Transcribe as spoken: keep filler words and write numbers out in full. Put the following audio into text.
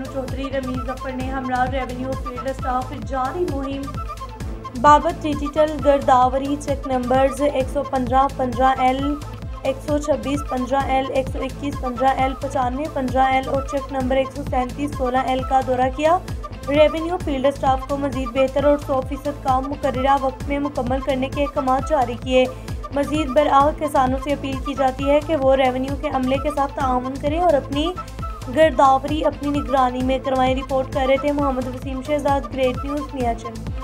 चौधरी रमीज जफर ने हमरा revenue field staff जारी मुहिम बाबत डिजिटल गिरदावरी चेक नंबर्स एक सौ पंद्रह पंद्रह एल एक सौ छब्बीस पंद्रह एल एक सौ इक्कीस पंद्रह एल पचानवे पंद्रह एल और चेक नंबर एक सौ सैंतीस सोलह एल का दौरा किया। रेवेन्यू फील्ड स्टाफ को मजीद बेहतर और सौ फीसद काम मुकर्ररा वक्त में मुकम्मल करने के अहकाम जारी किए। मजीद बरआह किसानों से अपील की जाती है कि वो रेवेन्यू के अमले के साथ ताउन करें और अपनी गिरदावरी अपनी निगरानी में करवाएं। रिपोर्ट कर रहे थे मोहम्मद वसीम शहजाद, ग्रेट न्यूज़ मियाँचंद।